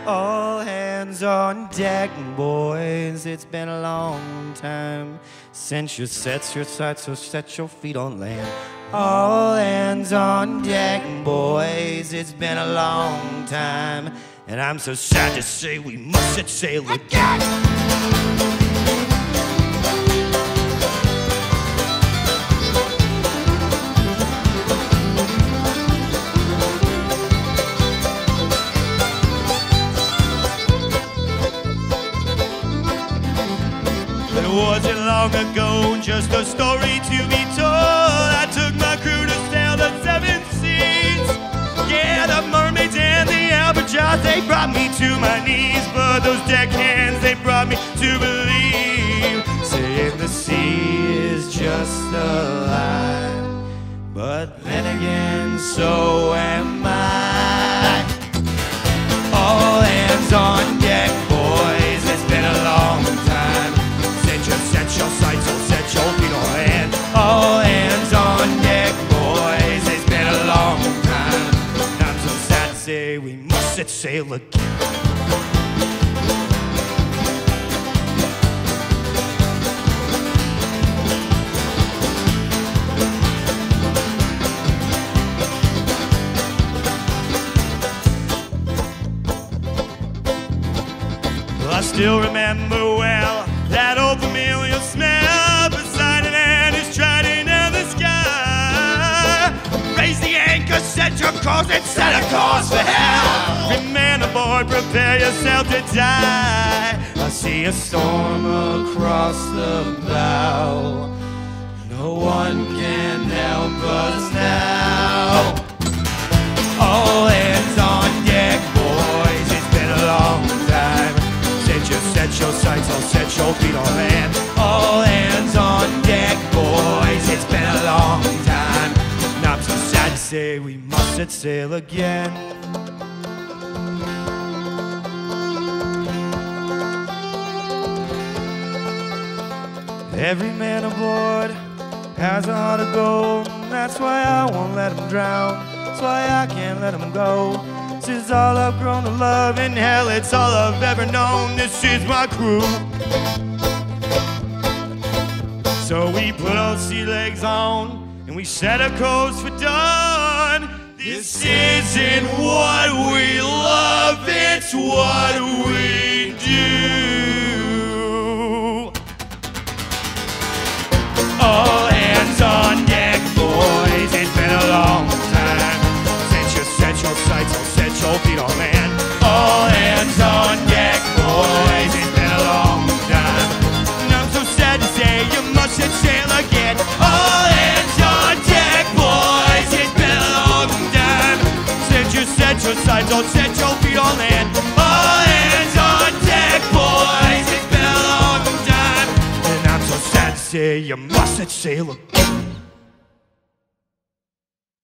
All hands on deck, boys, it's been a long time since you set your sights, so set your feet on land. All hands on deck, boys, it's been a long time, and I'm so sad to say we must set sail again. It wasn't long ago, just a story to be told. I took my crew to sail the 7 seas. Yeah, the mermaids and the albatross, they brought me to my knees. But those deckhands, they brought me to believe, saying the sea is just a lie. But then again, so am I. All hands on deck, boys, it's been a long time. Set your sights, so set your feet on land. All hands on deck, boys, it's been a long time. I'm so sad to say we must set sail again. I still remember well that old familiar smell beside an Annie's trident in the sky. Raise the anchor, set your course, and set a course for hell. Every man aboard, prepare yourself to die. I see a storm across the bow. No one can help us now. All hands on deck, boys, it's been a long time. Set your sights, I'll set your feet on land. All hands on deck, boys, it's been a long time. And I'm so sad to say we must set sail again. Every man aboard has a heart of gold. That's why I won't let him drown. That's why I can't let him go. This is all I've grown to love, and hell, it's all I've ever known. This is my crew. So we put our sea legs on, and we set a course for dawn. This isn't what we love, it's what we do. All hands on deck, boys, it's been a long time. Set your sights, I'll set your feet on land. All hands on deck, boys, it's been a long time. And I'm so sad to say you must set sail again. All hands on deck, boys, it's been a long time. Set your sights, I'll set your feet on land. All hands on deck, boys, it's been a long time. And I'm so sad to say you must set sail again.